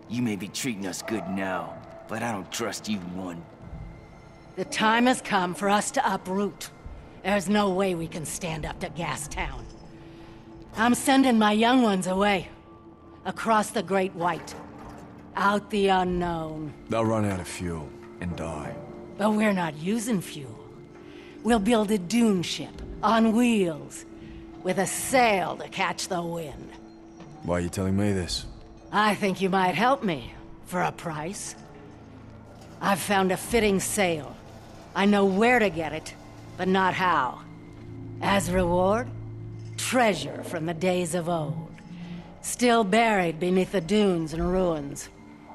You may be treating us good now, but I don't trust you one. The time has come for us to uproot. There's no way we can stand up to Gastown. I'm sending my young ones away. Across the Great White. Out the unknown. They'll run out of fuel and die. But we're not using fuel. We'll build a dune ship, on wheels, with a sail to catch the wind. Why are you telling me this? I think you might help me, for a price. I've found a fitting sail. I know where to get it, but not how. As reward, treasure from the days of old. Still buried beneath the dunes and ruins.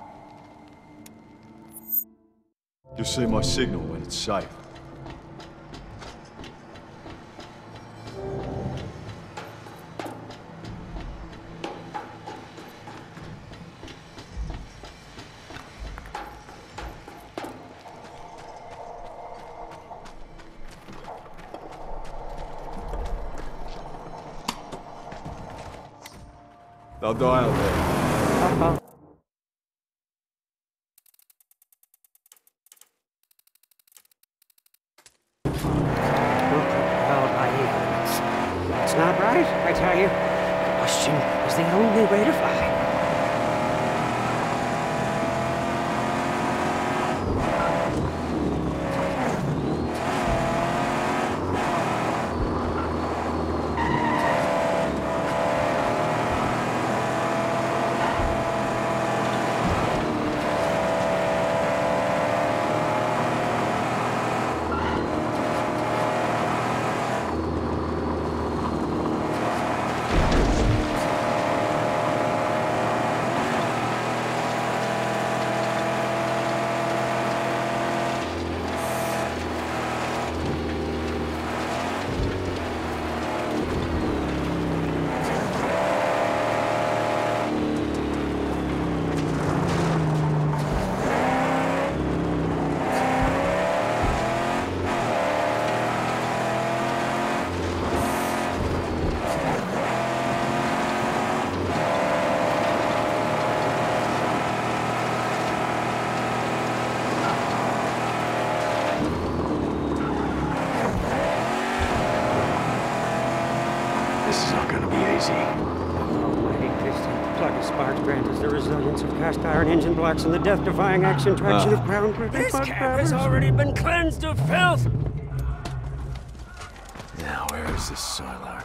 Just see my signal when it's safe. They'll die out there. It's not right, I tell you. Combustion is the only way to fly. Cast iron engine blocks and the death-defying action traction of ground-gripping. This cab has already been cleansed of filth! Now, where is this silo?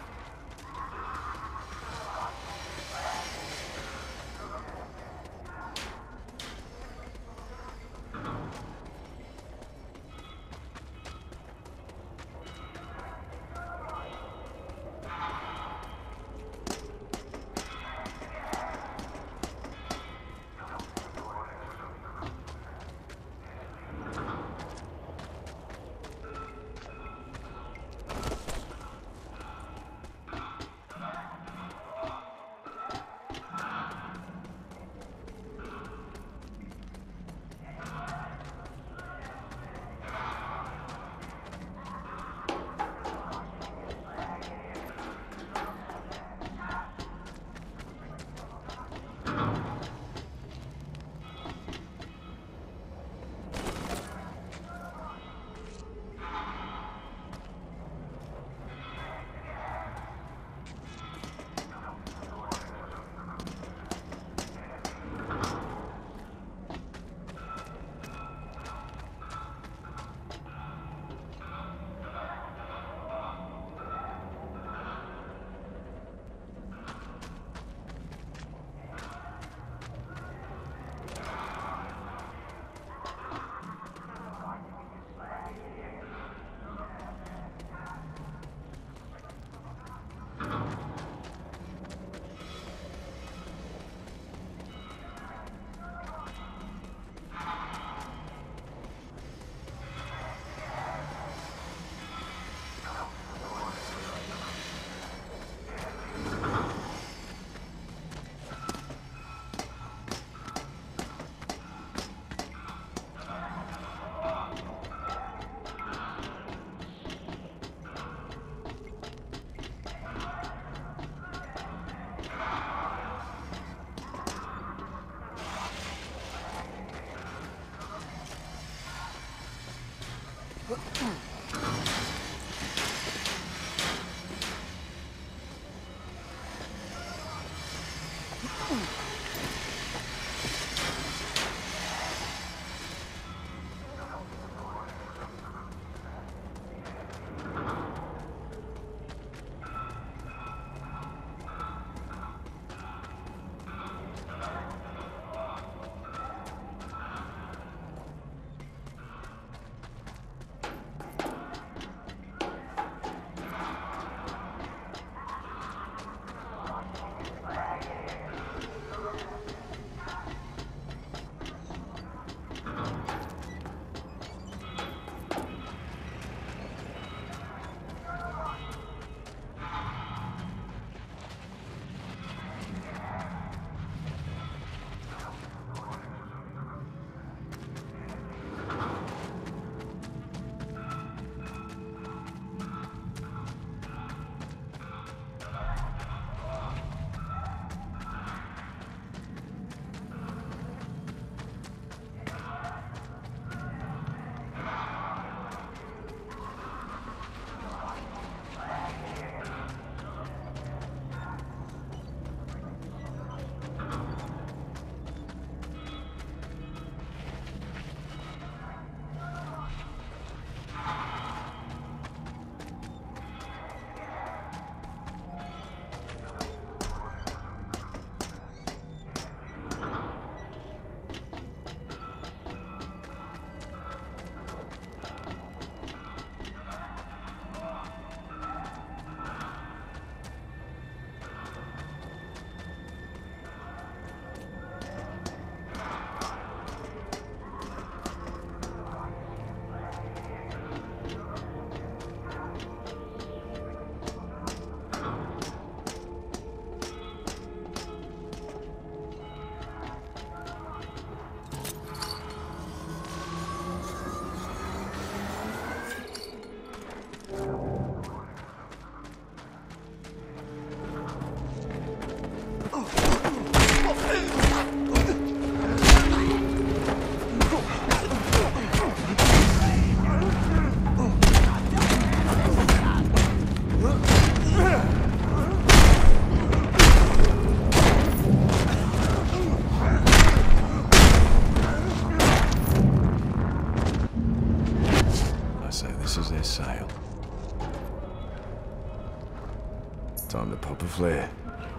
Time to pop a flare.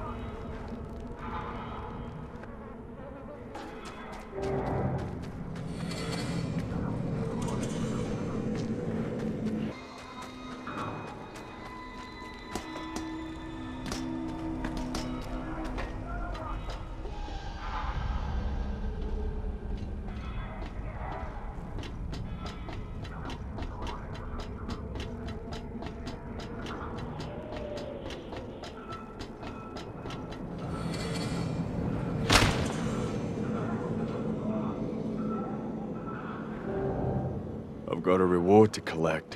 I've got a reward to collect.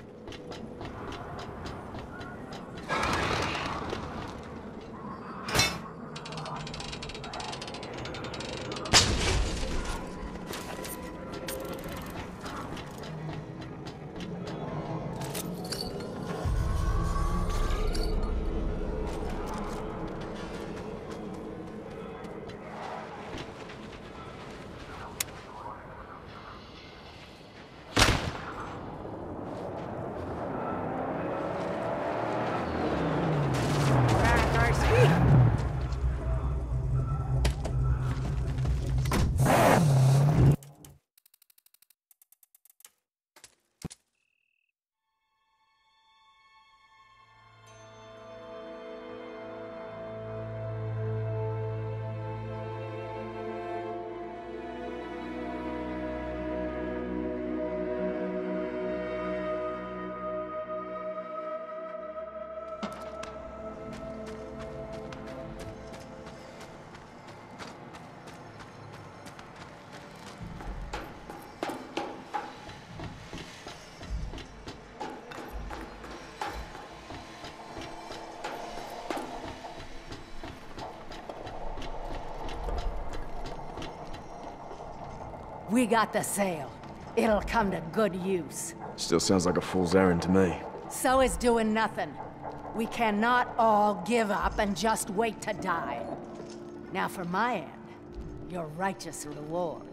We got the sail. It'll come to good use. Still sounds like a fool's errand to me. So is doing nothing. We cannot all give up and just wait to die. Now for my end, your righteous reward.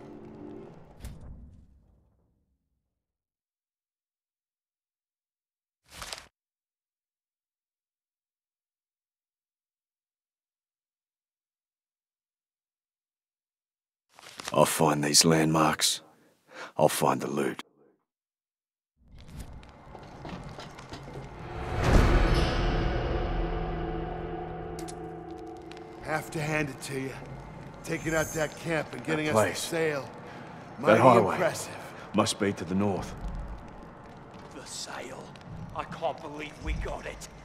I'll find these landmarks. I'll find the loot. Have to hand it to you. Taking out that camp and getting us to place. sail. That Mighty highway. impressive. Must be to the north. The sail. I can't believe we got it.